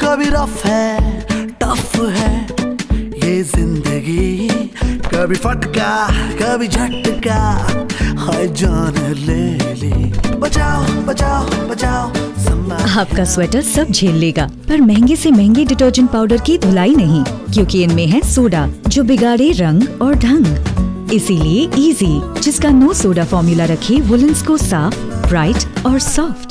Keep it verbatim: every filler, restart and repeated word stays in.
कभी रफ है टफ है ये जिंदगी, कभी फटका कभी झटका, हाय जान ले ली। बचाओ बचाओ बचाओ आपका स्वेटर सब झेल लेगा, पर महंगे से महंगे डिटर्जेंट पाउडर की धुलाई नहीं, क्योंकि इनमें है सोडा जो बिगाड़े रंग और ढंग। इसीलिए इजी, जिसका नो सोडा फॉर्मूला रखे वुलन्स को साफ, ब्राइट और सॉफ्ट।